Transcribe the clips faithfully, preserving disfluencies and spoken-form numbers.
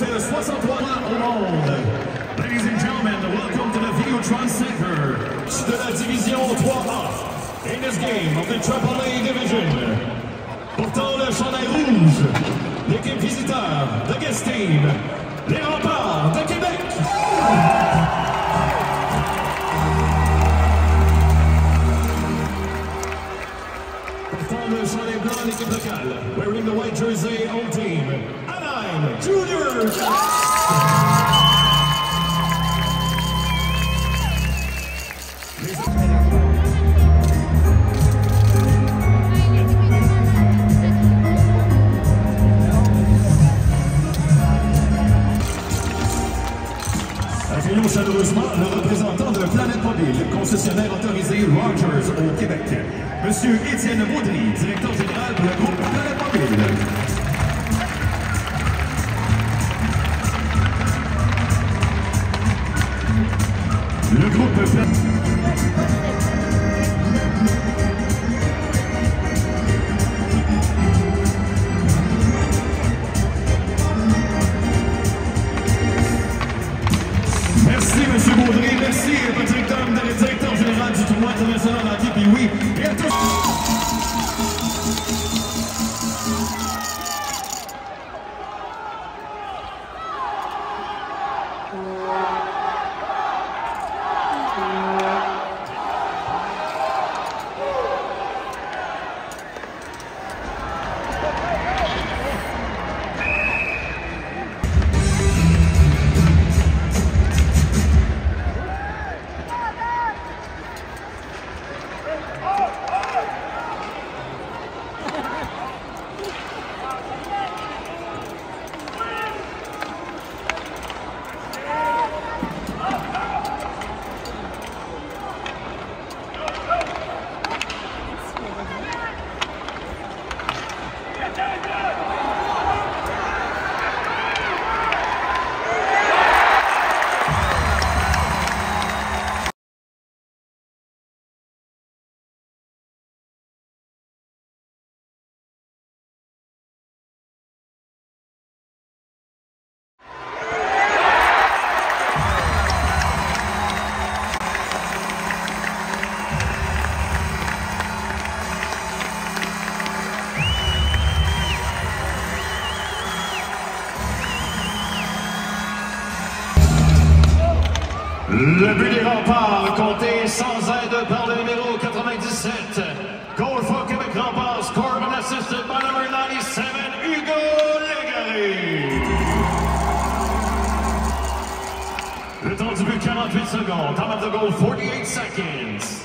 fait soixante-trois ans au monde. Ladies and gentlemen, welcome to the Videotron Center de la division trois A. In this game of the Triple A Division, portant le chandail rouge, l'équipe visiteur de Guest Team, les Remparts de Québec. Portant le chandail blanc, l'équipe locale, wearing the white jersey, home team, Anaheim Juniors. Accueillons chaleureusement le représentant de Planète Mobile, concessionnaire autorisé Rogers au Québec, Monsieur Étienne Baudry, directeur général pour le groupe Planète Mobile. Le groupe Planète... Monsieur Baudry, merci, directeur, directeur général du tournoi international en T P W. Et à tous... Le but des Remparts, compté sans aide par le numéro quatre-vingt-dix-sept. Goal for Québec Remparts, scored and assisted by number ninety-seven, Hugo Légaré. Le temps du but, quarante-huit secondes. Time of the goal, forty-eight seconds.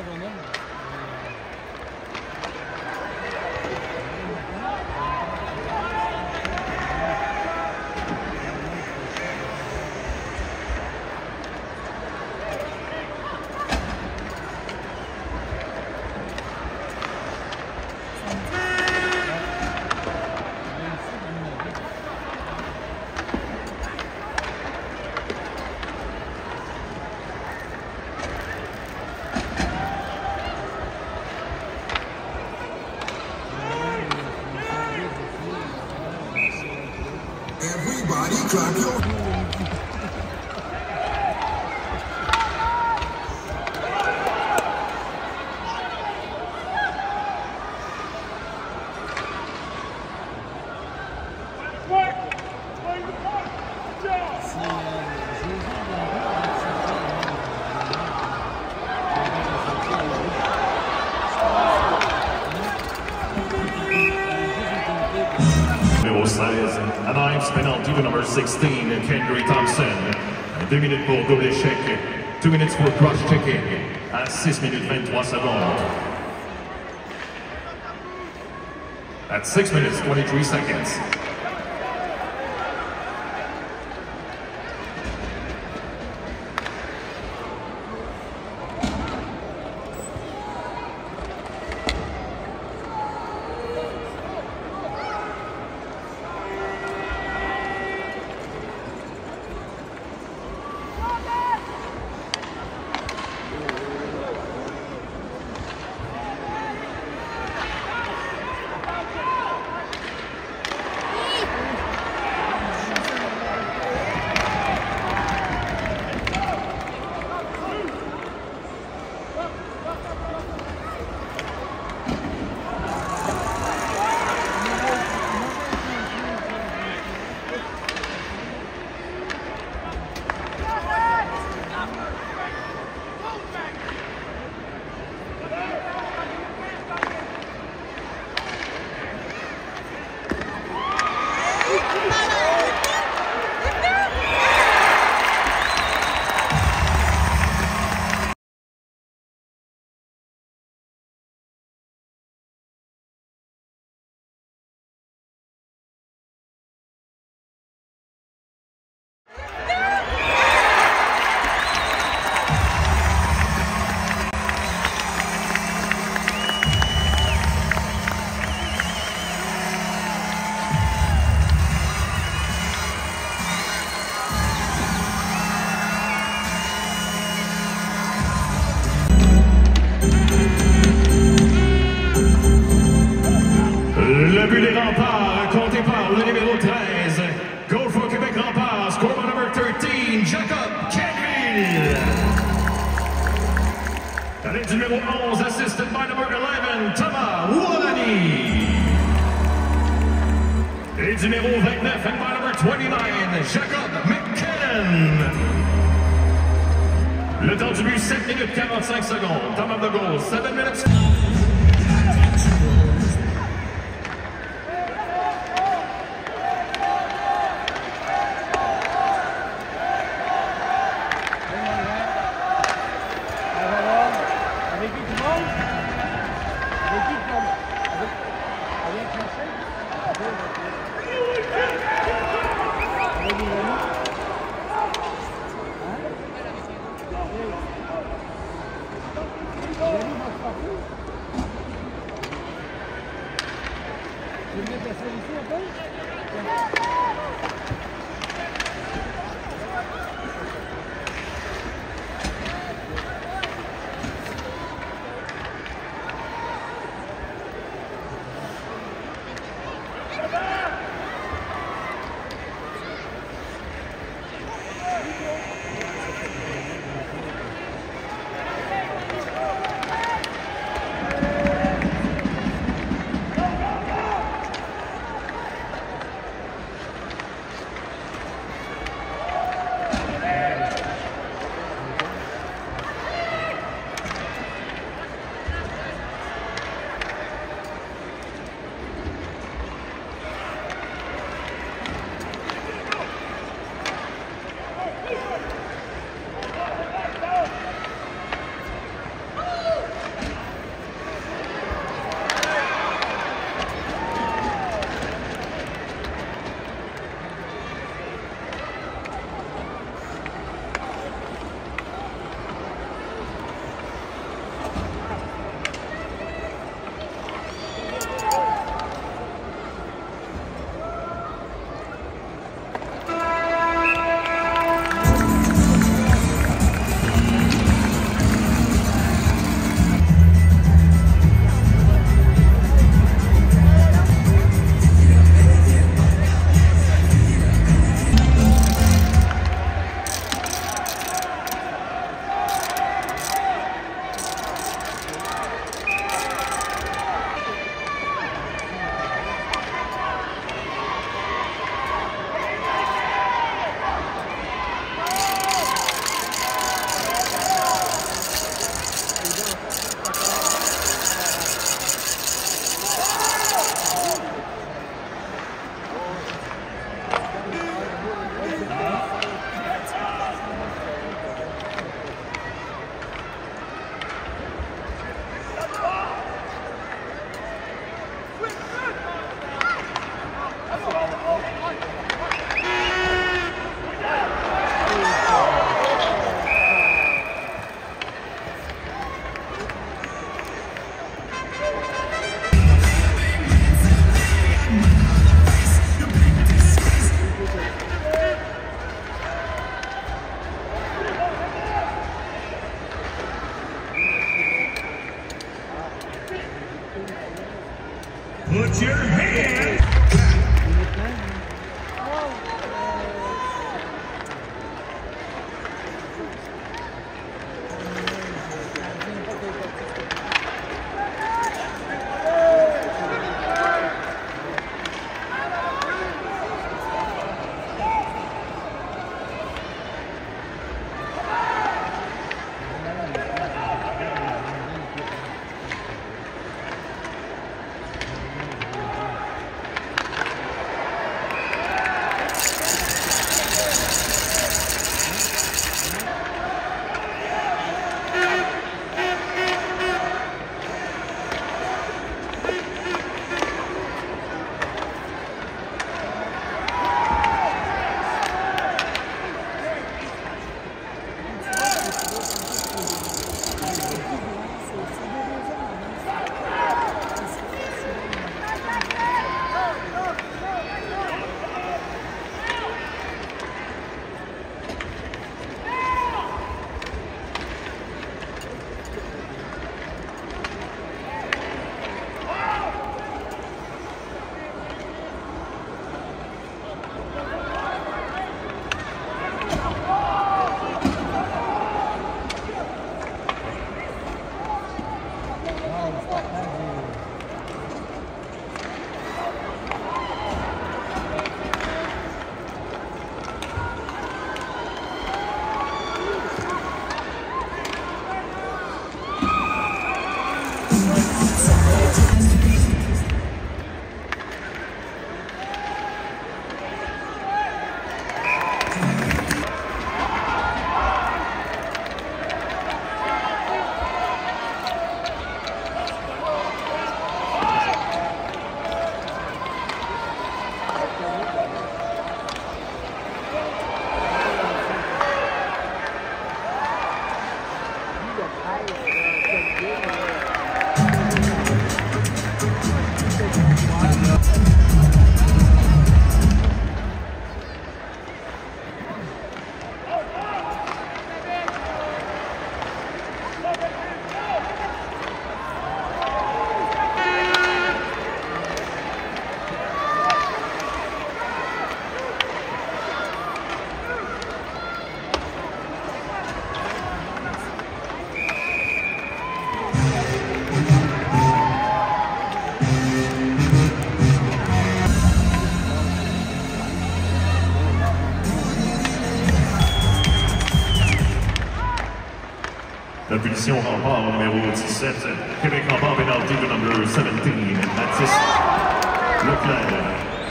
Everybody clap your Numéro seize, Anaheim's penalty to number sixteen, Kendry Thompson. deux minutes pour double échec, deux minutes pour cross-checking, à six minutes vingt-trois secondes. At six minutes twenty-three seconds. Le but des remparts, compté par le numéro treize. Goal for Québec Remparts, score by number thirteen, Jacob Kenville. And it's numéro onze, assisted by number eleven, Thomas Wolani. Et numéro vingt-neuf, and by number twenty-nine, Jacob McKinnon. Le temps du but, sept minutes quarante-cinq secondes. Time of the goal, seven minutes. Put your hand. La punition rempart au numéro dix-sept. Québec rempart penalty to number seventeen. Mathis Leclerc.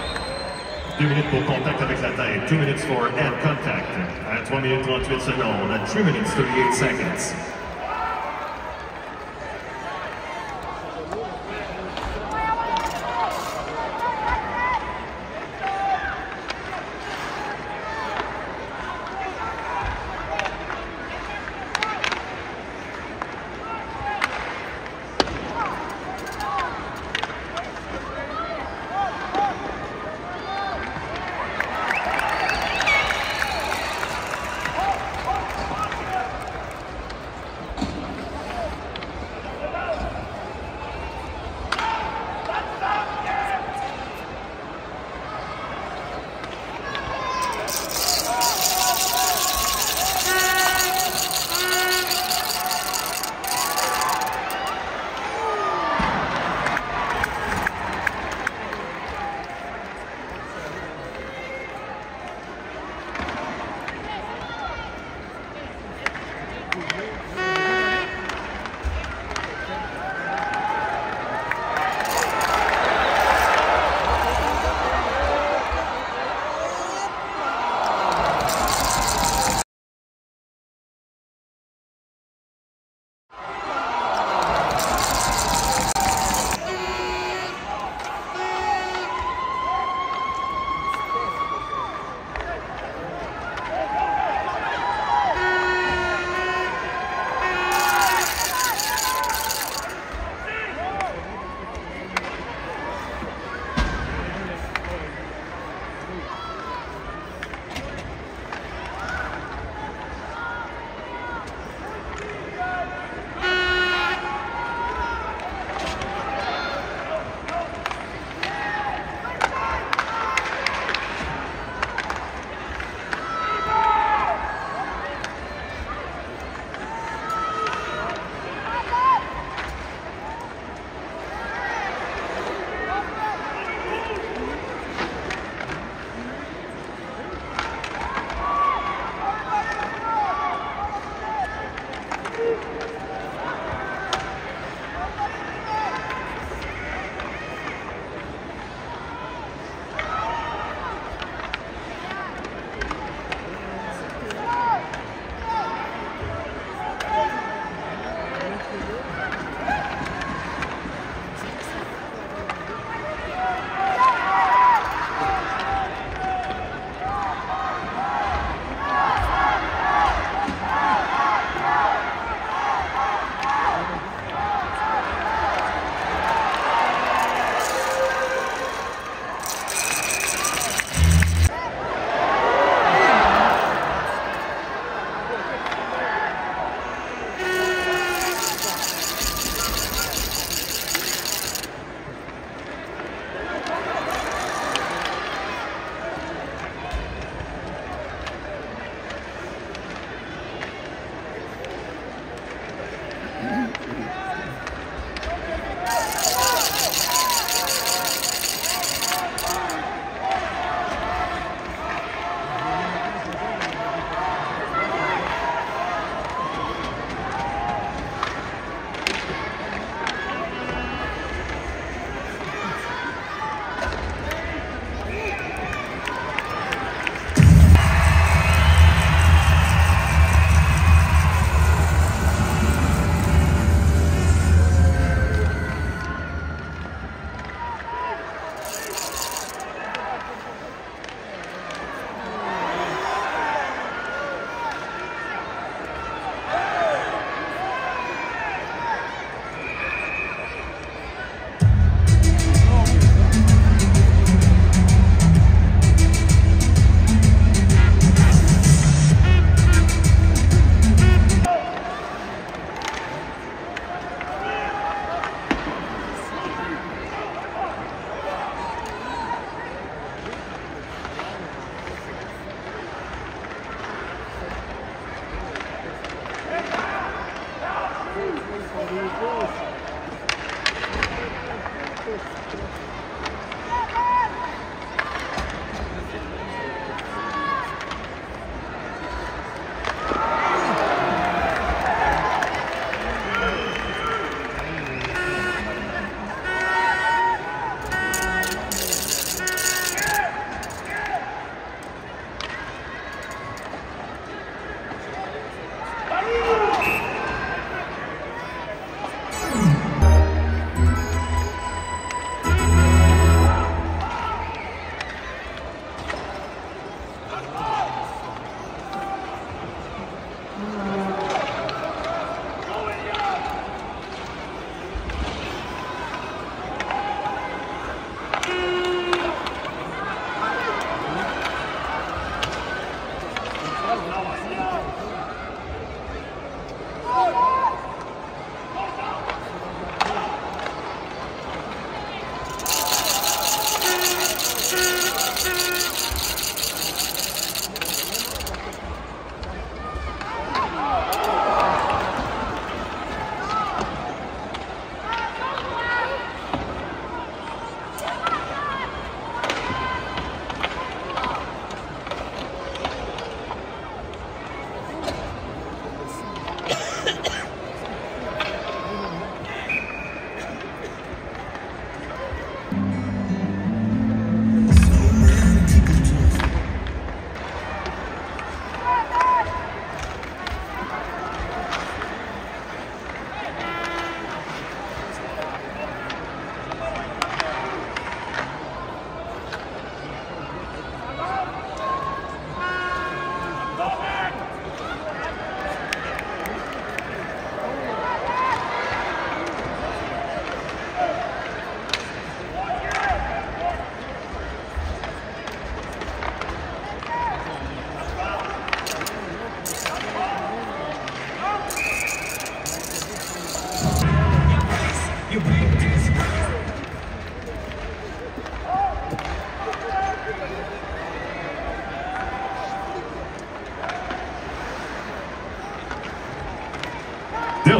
Deux minutes pour contact avec la tête. Two minutes for head contact. À trois minutes trente-huit secondes. At three minutes thirty-eight seconds.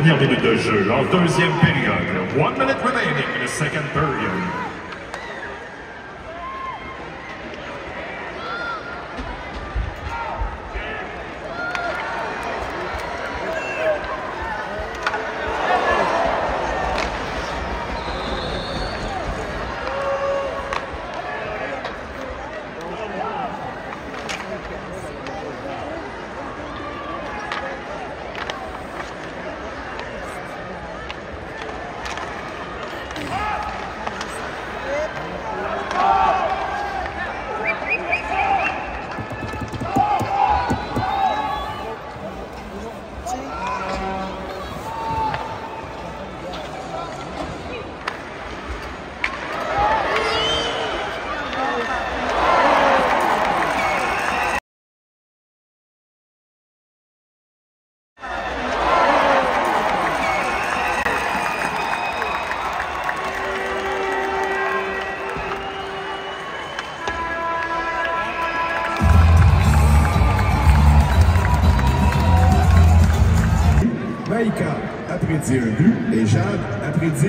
dernière minute de jeu en deuxième période. One minute remaining in the second period. Maïka a prédit un but et Jade a prédit...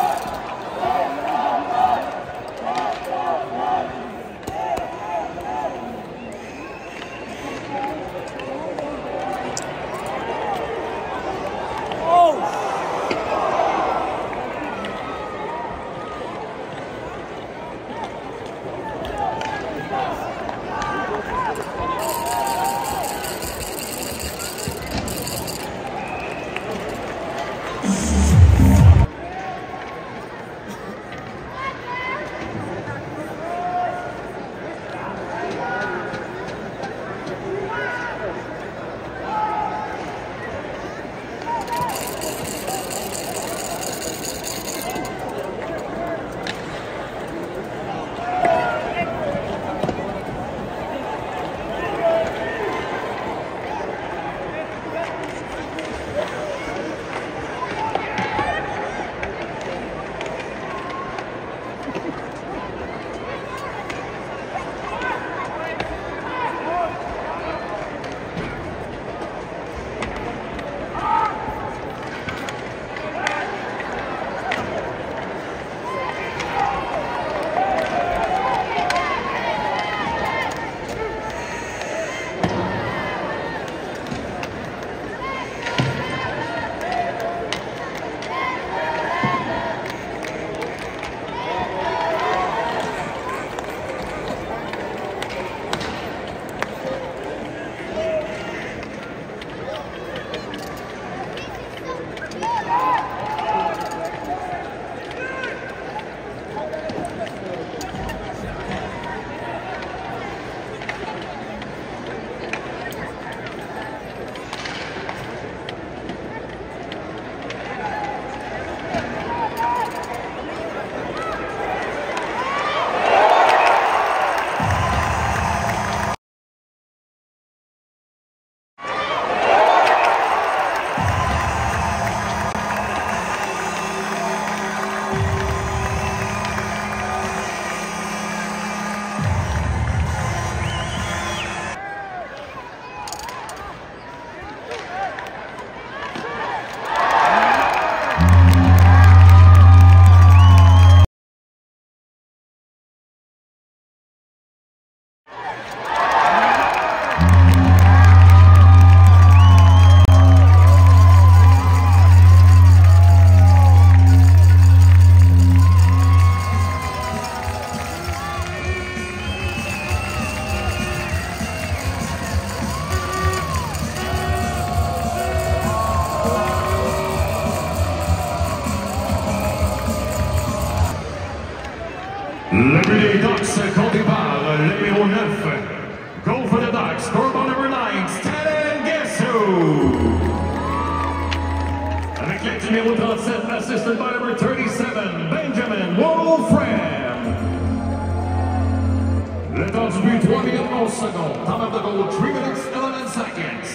Le but des Ducks compté par le numéro neuf. Goal for the Ducks, scoreboard number nine, Stanley Guessou. Avec l'aide du numéro trente-sept, assisted by number thirty-seven, Benjamin Wolfram. Le temps du but, trois minutes onze secondes. Time of the goal, three minutes eleven seconds.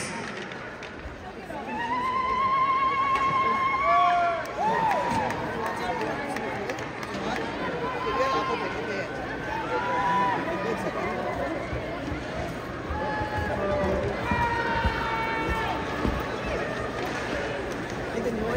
Cái tình huống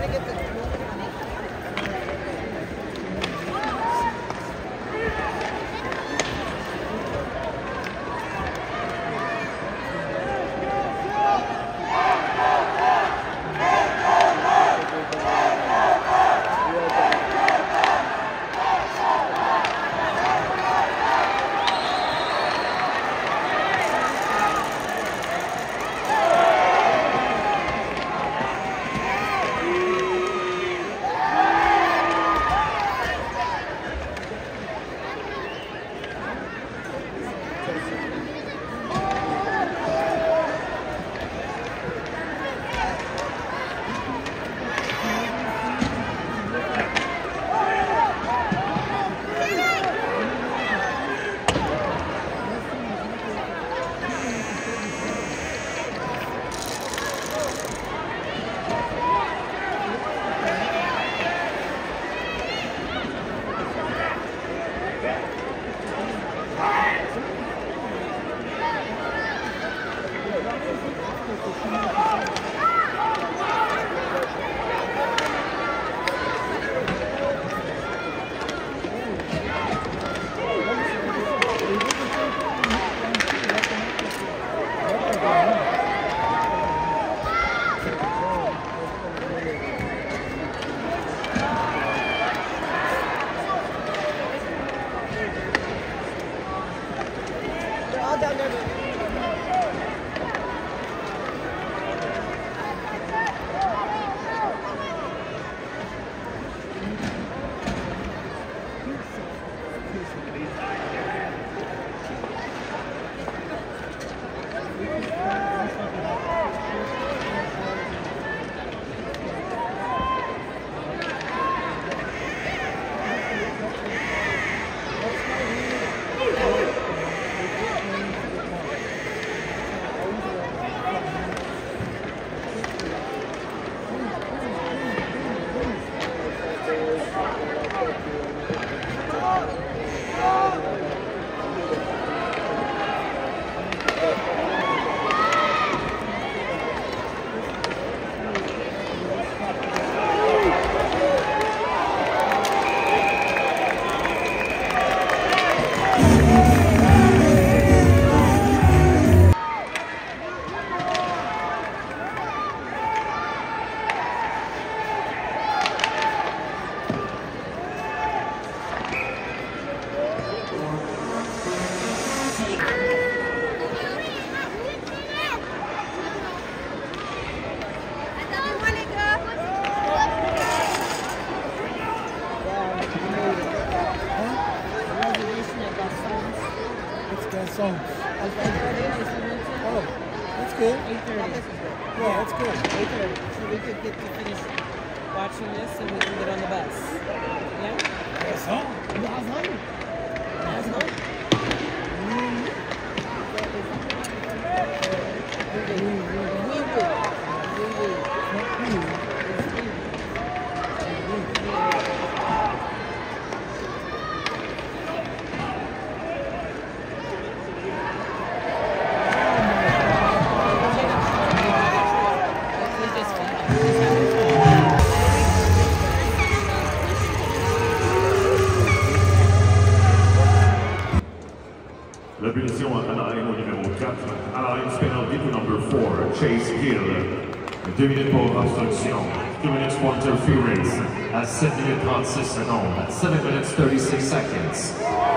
So, oh, that's good. eight thirty. Yeah, that's good. eight thirty. So we could get to finish watching this and we can get on the bus. Yeah? Yes, sir. You guys hungry? That's fine. We will. We will. We will. La punition à la ligne au numéro quatre, à la ligne penalty to number four, Chase Gill. deux minutes pour obstruction, two minutes for interference, à sept minutes trente-six secondes, at seven minutes thirty-six seconds.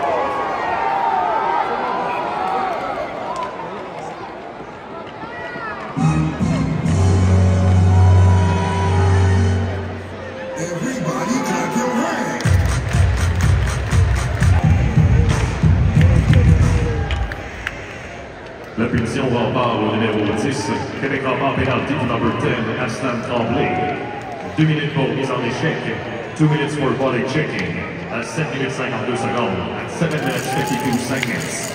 Everybody clap your hands. La punition rempart au numéro dix, Québec rempart penalty to number ten, Aslan Tremblay. deux minutes pour mise en échec, two minutes for body checking, à sept minutes cinquante-deux secondes, at seven minutes fifty-two seconds.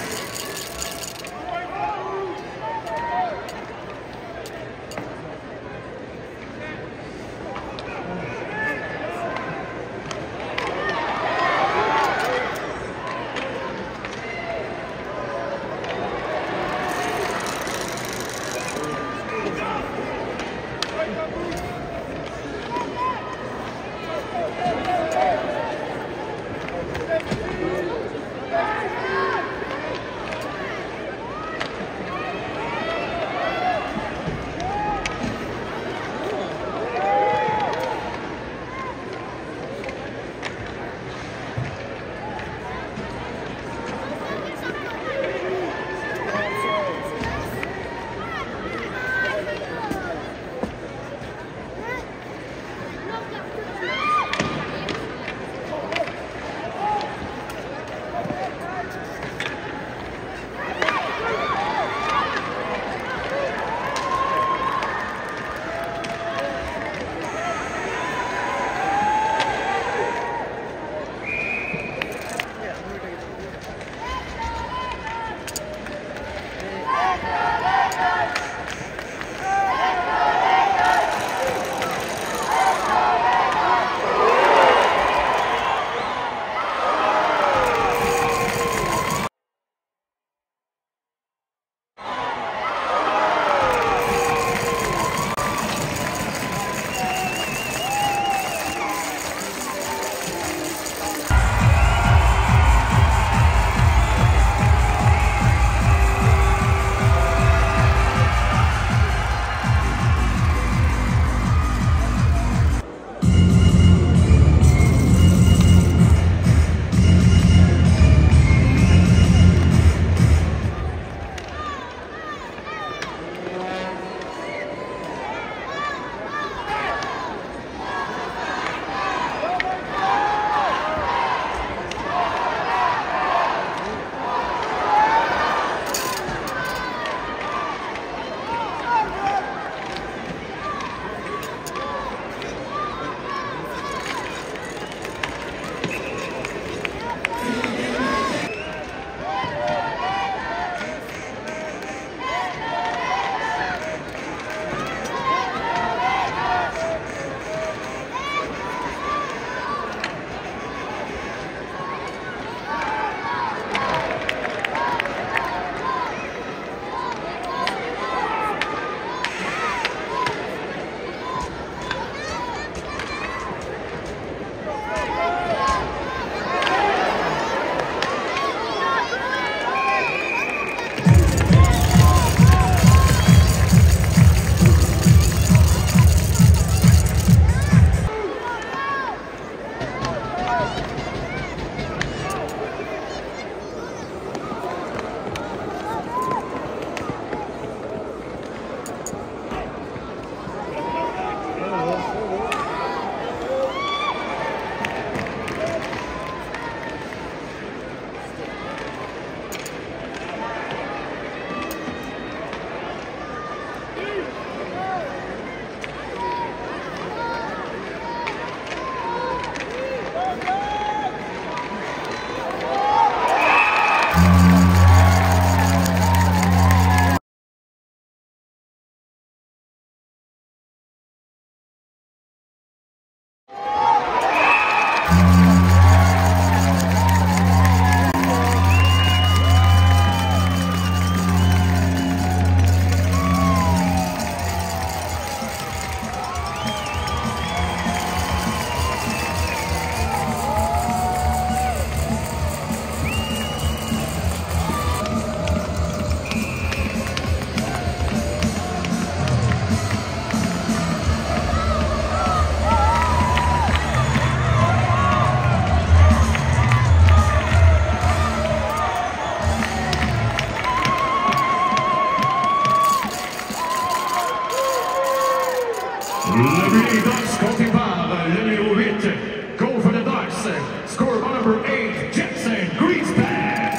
scored by number eight, Jensen Griesbach.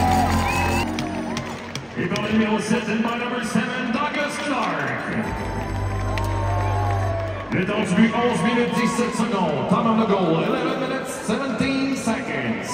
Et par le numéro sept and by number seven, Douglas Clark. Le temps du but, onze minutes dix-sept secondes. Time on the goal, eleven minutes seventeen seconds.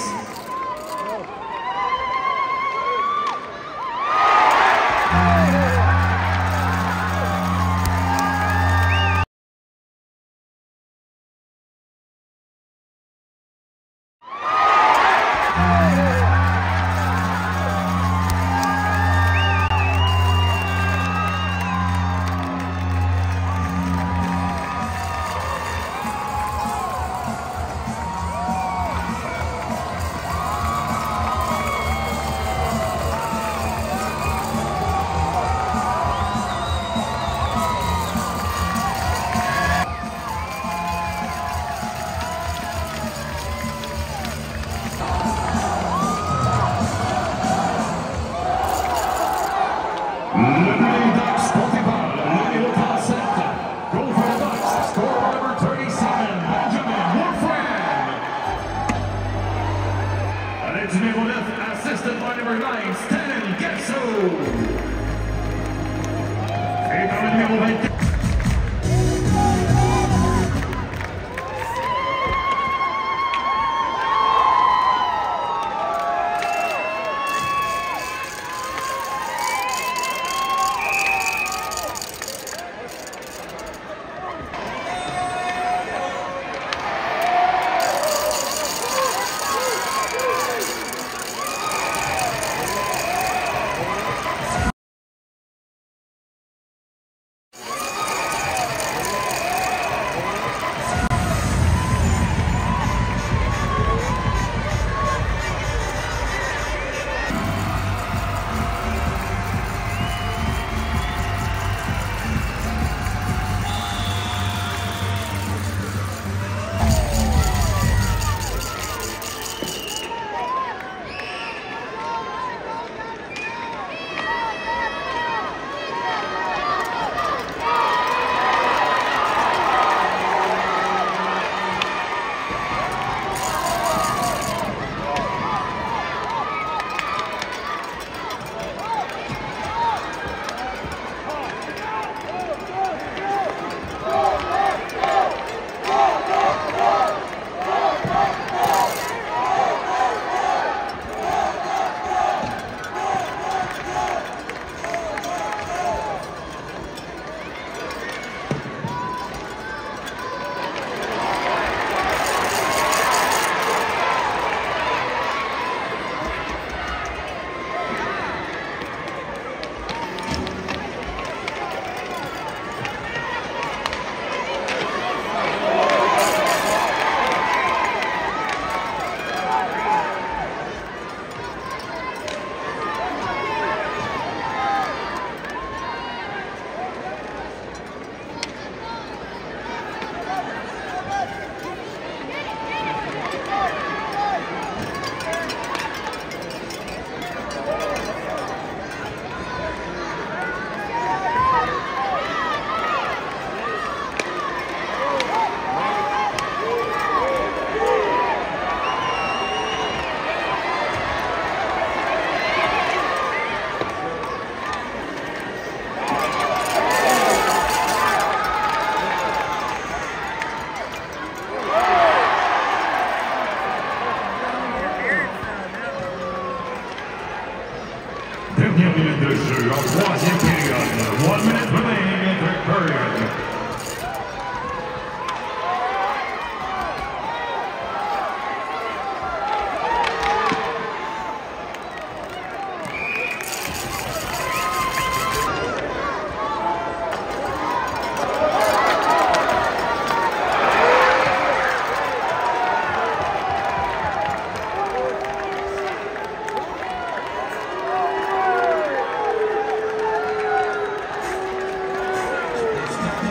Numéro neuf, assisted by number nine, Stan Gesso. Et par le numéro vingt-quatre. Dernière minute de jeu en troisième période. One minute remaining in third period. Stop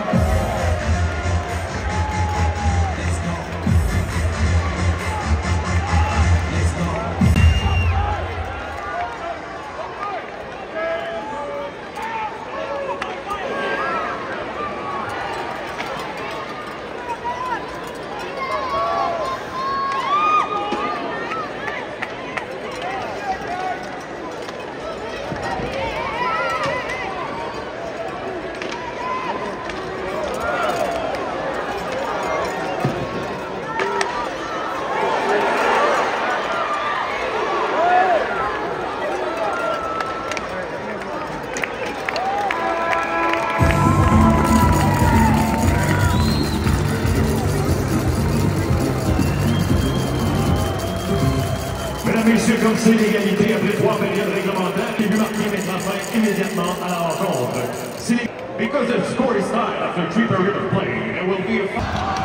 messieurs, comme c'est l'égalité après trois périodes réglementaires, les buts marqués mettent fin immédiatement à la rencontre. Because the score is tied after three periods of play, there will be a...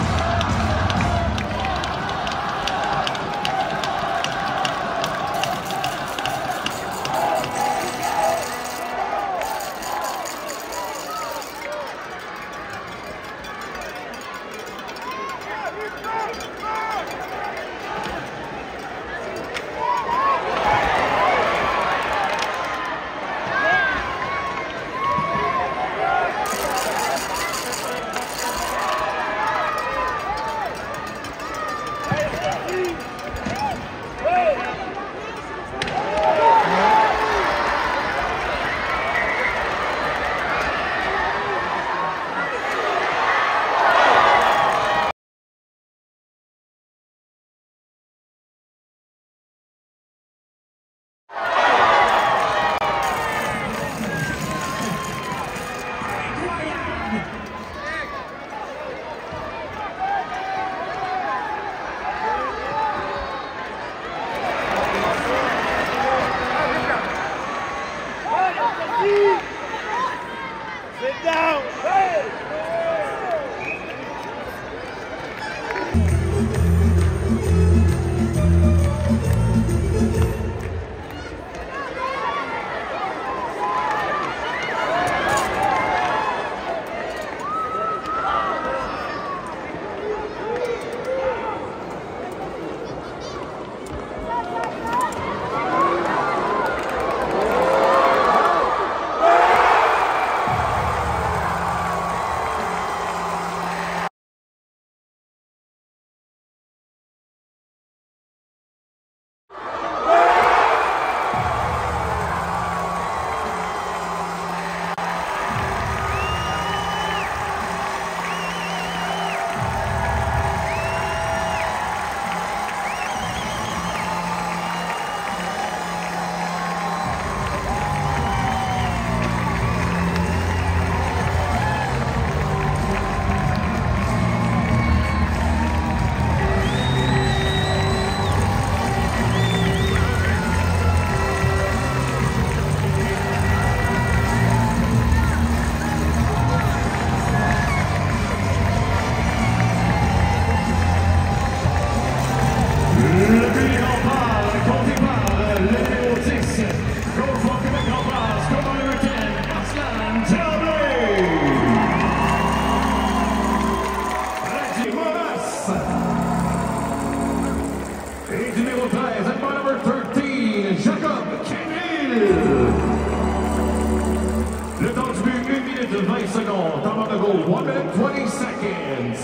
one minute twenty seconds.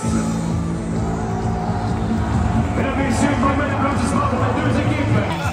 Mesdames, messieurs, une bonne applaudissement pour les deux équipes.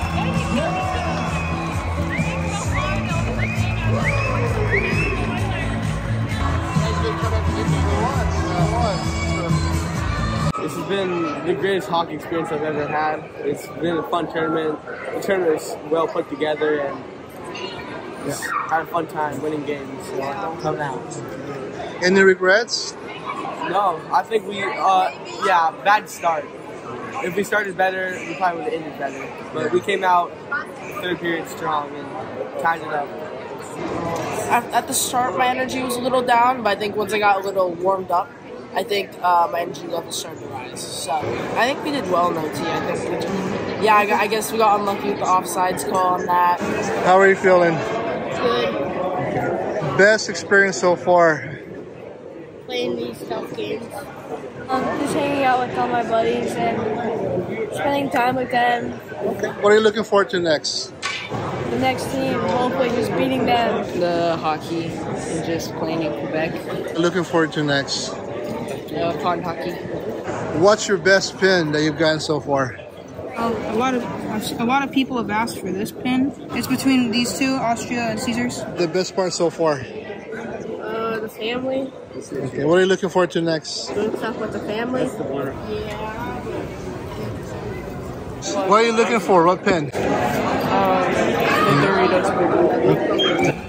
This has been the greatest hockey experience I've ever had. It's been a fun tournament. The tournament is well put together and just had a fun time winning games. So come out. Any regrets? No, I think we, uh, yeah, bad start. If we started better, we probably would have ended better. But we came out third period strong and tied it up. At, at the start, my energy was a little down, but I think once I got a little warmed up, I think uh, my energy level started to rise. So I think we did well in O T. I think we did, yeah, I, I guess we got unlucky with the offsides call on that. How are you feeling? Good. Best experience so far? Playing these tough games. Um, just hanging out with all my buddies and spending time with them. Okay. What are you looking forward to next? The next team, hopefully just beating them. The hockey and just playing in Quebec. Looking forward to next? Uh, pond hockey. What's your best pin that you've gotten so far? Um, a lot of a lot of people have asked for this pin. It's between these two, Austria and Caesars. The best part so far? Uh, the family. Okay, what are you looking forward to next? Doing stuff with the family. Yeah. What are you looking for? What pin? Um, the Doritos.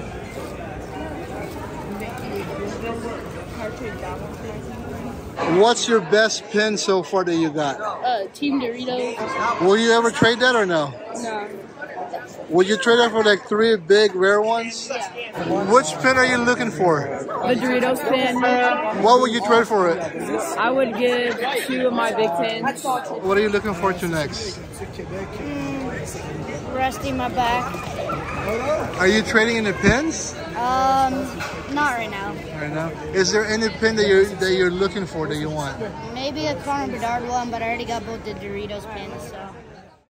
What's your best pin so far that you got? Uh, Team Doritos. Will you ever trade that or no? No. Would you trade that for like three big rare ones? Yeah. Which pin are you looking for? The Doritos pin. What would you trade for it? I would give two of my big pins. What are you looking for to next? Mm, resting my back. Are you trading in the pins? Um, not right now. Right now? Is there any pin that you're that you're looking for that you want? Maybe a Connor Bedard one, but I already got both the Doritos pins, so.